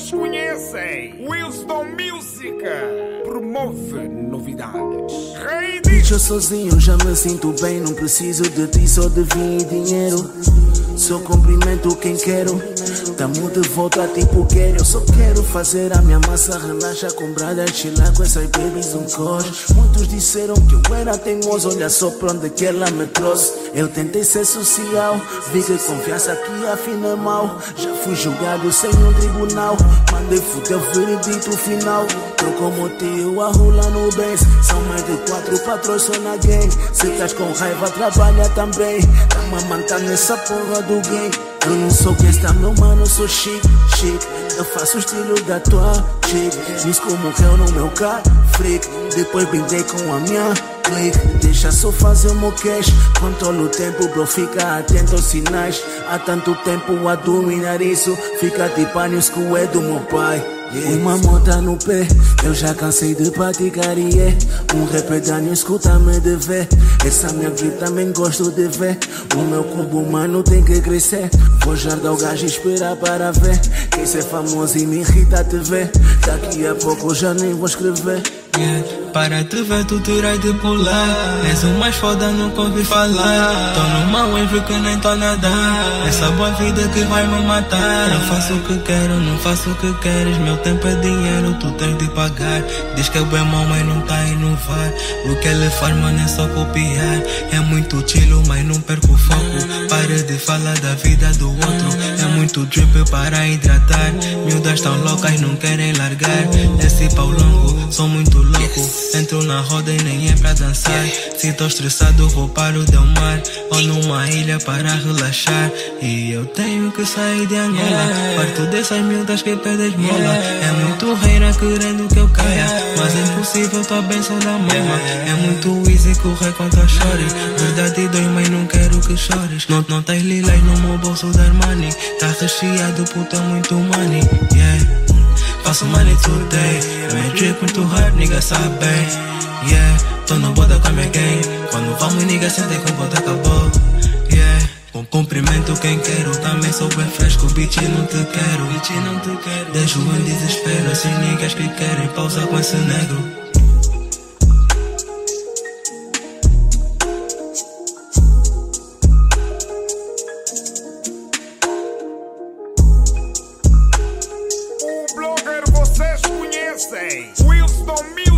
vocês conhecem. Wilson Música promove novidades. Rei Bicho sozinho, já me sinto bem. Não preciso de ti, só de vinho e dinheiro. Só cumprimento quem quero. Tamo de volta tipo quero. Eu só quero fazer a minha massa. Relaxa com brada, chilar com essas babies um cos. Muitos disseram que eu era teimoso. Olha só pra onde que ela me trouxe. Eu tentei ser social, vi que confiança aqui afina mal. Já fui julgado sem um tribunal. Mandei fuder o veredito final. Tô como tio a rolar no Benz. São mais de 4 patrões só na gang. Se estás com raiva, trabalha também. Tamo a manter nessa porra do game. Eu não sou que está meu mano, sou chique. Eu faço o estilo da tua chick. Diz como eu no meu carro, freak. Depois brindei com a minha clique. Deixa só fazer o meu cash. Controlo o tempo, bro, fica atento aos sinais. Há tanto tempo a dominar isso. Fica tipo anos que é do meu pai. Uma mota no pé, eu já cansei de praticar e um rapedinho escuta-me de ver. Essa minha vida também gosto de ver. O meu cubo humano tem que crescer. Vou jargar o gajo e esperar para ver. Quem ser famoso e me irrita te ver. Daqui a pouco eu já nem vou escrever. Para te ver tu terás de pular. És o mais foda, nunca ouvi falar. Tô numa wave que nem tô a nadar. Essa boa vida que vai me matar. Não faço o que quero, não faço o que queres. Meu tempo é dinheiro, tu tens de pagar. Diz que é bem mau, mas não tá a inovar. O que ele faz, mano, é só copiar. É muito chilo, mas não perco o foco. Para de falar da vida do outro. É muito drip para hidratar. Miúdas tão loucas, não querem largar. Esse pau longo, sou muito louco. Entro na roda e nem é pra dançar. Se tô estressado vou para o Del Mar ou numa ilha para relaxar. E eu tenho que sair de Angola. Parto dessas miúdas que pedem esmola. É muito reira querendo que eu caia, mas é impossível, tô bem só da mama. É muito easy correr contra chores. Verdade dói, mas não quero que chores. Não tens lilás no meu bolso da Armani. Tá recheado, puta, muito money. Faço money today. Meu drip muito hard, nigga sabe bem. Tô no boda com a minha gang. Quando vamos, nigga, sentem com o boda acabou. Com cumprimento quem quero. Também sou bem fresco, bitch, não te quero. Deixo em desespero esses niggas que querem pausar com esse negro. vocês conhecem. Wilson Música.